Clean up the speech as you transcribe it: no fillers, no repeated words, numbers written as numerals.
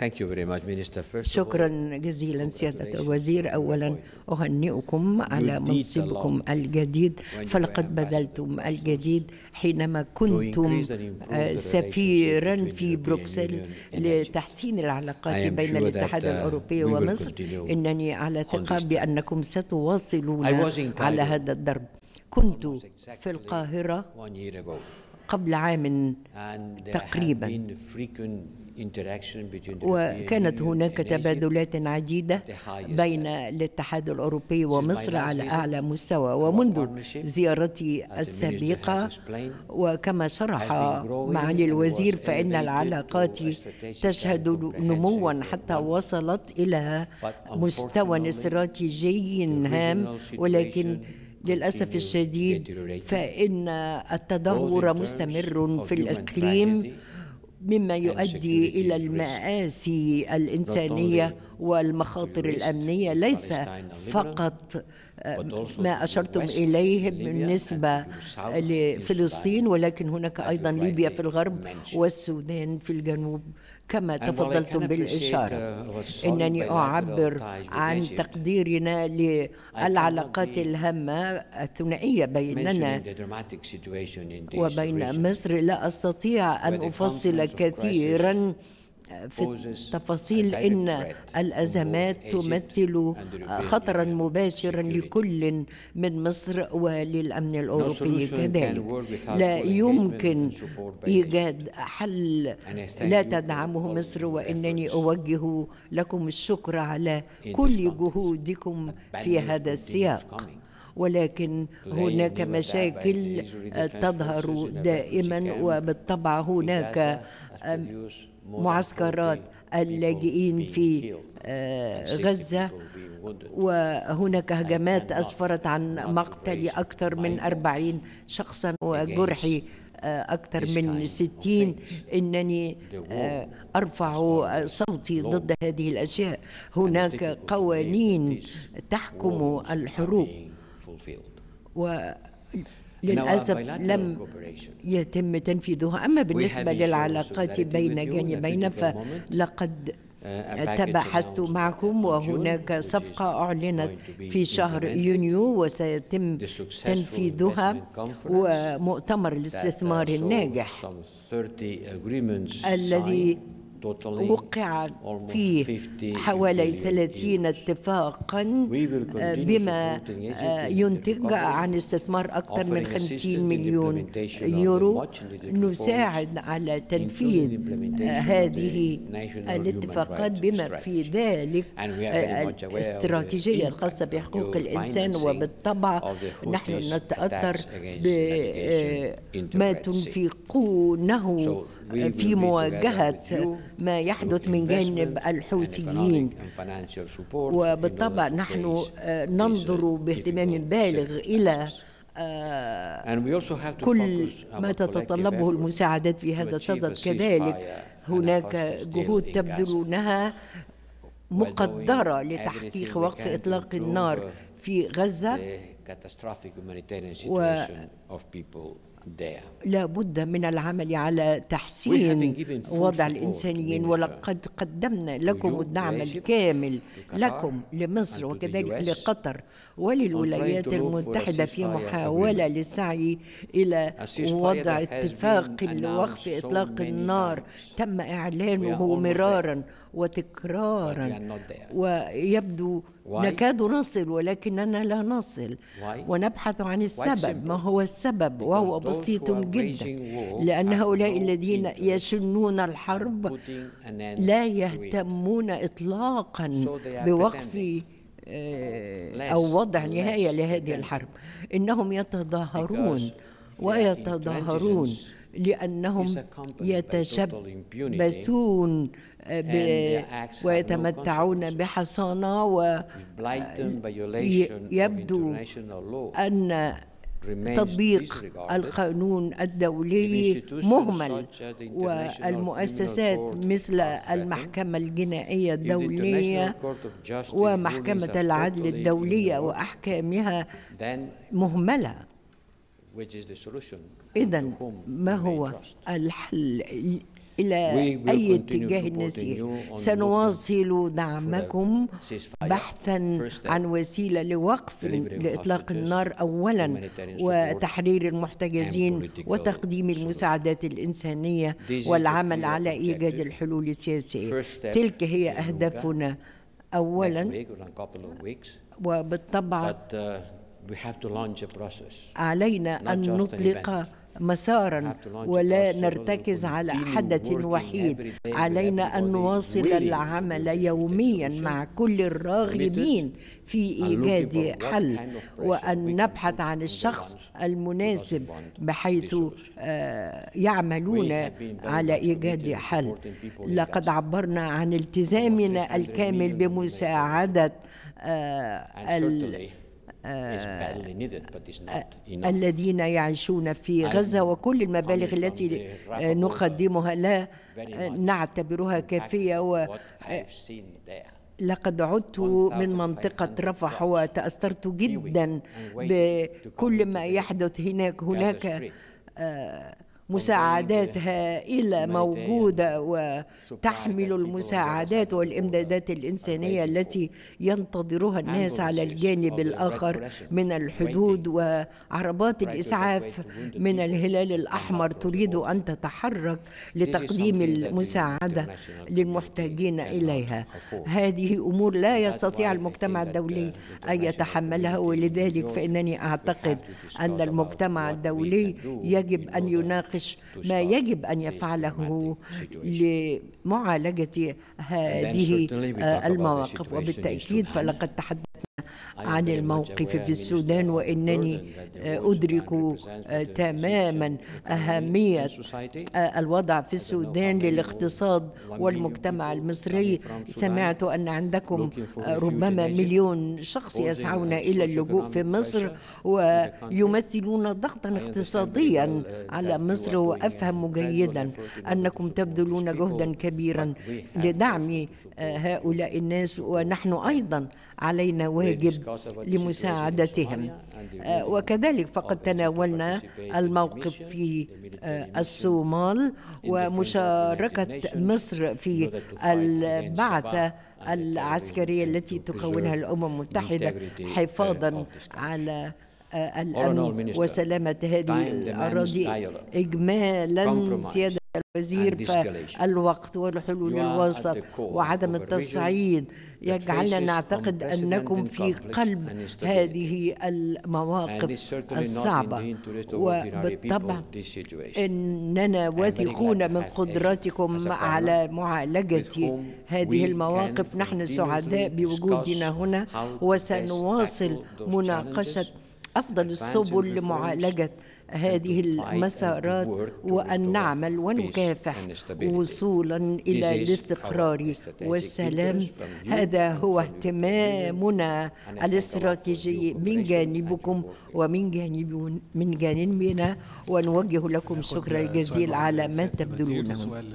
شكرا جزيلا سيادة الوزير. أولا أهنئكم على منصبكم الجديد، فلقد بذلتم الجديد حينما كنتم سفيرا في بروكسل لتحسين العلاقات بين الاتحاد الأوروبي ومصر. إنني على ثقة بأنكم ستواصلون على هذا الدرب. كنت في القاهرة قبل عام تقريبا، وكانت هناك تبادلات عديدة بين الاتحاد الأوروبي ومصر على أعلى مستوى. ومنذ زيارتي السابقة وكما شرح معالي الوزير فإن العلاقات تشهد نموا حتى وصلت إلى مستوى استراتيجي هام، ولكن للأسف الشديد فإن التدهور مستمر في الإقليم مما يؤدي إلى المآسي الإنسانية والمخاطر الأمنية، ليس فقط ما أشرتم إليه بالنسبة لفلسطين، ولكن هناك أيضا ليبيا في الغرب والسودان في الجنوب كما تفضلتم بالإشارة. إنني أعبر عن تقديرنا للعلاقات الهامة الثنائية بيننا وبين مصر. لا أستطيع أن أفصل كثيرا في التفاصيل، إن الأزمات تمثل خطرا مباشرا لكل من مصر وللأمن الأوروبي كذلك. لا يمكن إيجاد حل لا تدعمه مصر، وإنني أوجه لكم الشكر على كل جهودكم في هذا السياق. ولكن هناك مشاكل تظهر دائما، وبالطبع هناك معسكرات اللاجئين في غزة، وهناك هجمات أسفرت عن مقتل أكثر من 40 شخصا وجرح أكثر من 60. إنني أرفع صوتي ضد هذه الأشياء. هناك قوانين تحكم الحروب للأسف لم يتم تنفيذها. أما بالنسبة للعلاقات بين جانبين فلقد تباحثت معكم، وهناك صفقة أعلنت في شهر يونيو وسيتم تنفيذها، ومؤتمر الاستثمار الناجح الذي وقع فيه حوالي 30 اتفاقا بما ينتج عن استثمار أكثر من 50 مليون يورو. نساعد على تنفيذ هذه الاتفاقات بما في ذلك الاستراتيجية الخاصة بحقوق الإنسان، وبالطبع نحن نتأثر بما تنفقونه في مواجهة ما يحدث من جانب الحوثيين. وبالطبع نحن ننظر باهتمام بالغ إلى كل ما تتطلبه المساعدات في هذا الصدد. كذلك هناك جهود تبذلونها مقدرة لتحقيق وقف إطلاق النار في غزة، لا بد من العمل على تحسين وضع الإنسانيين. ولقد قدمنا لكم الدعم الكامل لكم لمصر وكذلك لقطر وللولايات المتحدة في محاولة للسعي إلى وضع اتفاق لوقف إطلاق النار تم إعلانه مرارا وتكرارا، ويبدو نكاد نصل ولكننا لا نصل، ونبحث عن السبب. ما هو السبب؟ وهو بسيط جدا، لأن هؤلاء الذين يشنون الحرب لا يهتمون إطلاقا بوقف أو وضع نهاية لهذه الحرب. إنهم يتظاهرون ويتظاهرون لأنهم يتشبثون ويتمتعون بحصانة، ويبدو أن تطبيق القانون الدولي مهمل، والمؤسسات مثل المحكمة الجنائية الدولية ومحكمة العدل الدولية وأحكامها مهملة. إذن ما هو الحل؟ إلى أي اتجاه نسير. سنواصل دعمكم بحثا عن وسيلة لوقف لإطلاق النار أولا، وتحرير المحتجزين، وتقديم المساعدات الإنسانية، والعمل على إيجاد الحلول السياسية. تلك هي أهدافنا أولا، وبالطبع علينا أن نطلق مسارا ولا نرتكز على حدث وحيد. علينا أن نواصل العمل يوميا مع كل الراغبين في إيجاد حل، وأن نبحث عن الشخص المناسب بحيث يعملون على إيجاد حل. لقد عبرنا عن التزامنا الكامل بمساعدة الذين يعيشون في غزة، وكل المبالغ التي نقدمها لا نعتبرها كافية. لقد عدت من منطقة رفح وتأثرت جدا بكل ما يحدث هناك مساعدات هائلة موجودة، وتحمل المساعدات والإمدادات الإنسانية التي ينتظرها الناس على الجانب الآخر من الحدود. وعربات الإسعاف من الهلال الأحمر تريد أن تتحرك لتقديم المساعدة للمحتاجين إليها. هذه أمور لا يستطيع المجتمع الدولي أن يتحملها، ولذلك فإنني أعتقد أن المجتمع الدولي يجب أن يناقش ما يجب أن يفعله لمعالجة هذه المواقف. وبالتأكيد فلقد تحدثنا عن الموقف في السودان، وإنني أدرك تماما أهمية الوضع في السودان للاقتصاد والمجتمع المصري. سمعت أن عندكم ربما 1,000,000 شخص يسعون إلى اللجوء في مصر ويمثلون ضغطا اقتصاديا على مصر، وأفهم جيدا أنكم تبذلون جهدا كبيرا لدعم هؤلاء الناس، ونحن أيضا علينا واجب لمساعدتهم. وكذلك فقد تناولنا الموقف في الصومال ومشاركة مصر في البعثة العسكرية التي تكونها الأمم المتحدة حفاظا على الأمن وسلامة هذه الأراضي. إجمالا سيادة الوزير، فالوقت والحلول الوسط وعدم التصعيد يجعلنا نعتقد أنكم في قلب هذه المواقف الصعبة، وبالطبع إننا واثقون من قدراتكم على معالجة هذه المواقف. نحن سعداء بوجودنا هنا، وسنواصل مناقشة أفضل السبل لمعالجة هذه المسارات، وأن نعمل ونكافح وصولا إلى الاستقرار والسلام. هذا هو اهتمامنا الاستراتيجي من جانبكم ومن جانبنا، ونوجه لكم الشكر الجزيل على ما تبذلونه.